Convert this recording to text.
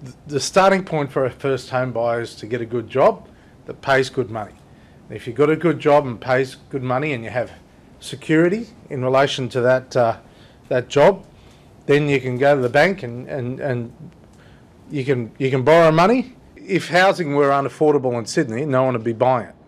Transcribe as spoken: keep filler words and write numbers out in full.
the starting point for a first home buyer is to get a good job that pays good money. If you've got a good job and pays good money and you have security in relation to that uh, that job, then you can go to the bank and, and, and you can you can borrow money. If housing were unaffordable in Sydney, no one would be buying it.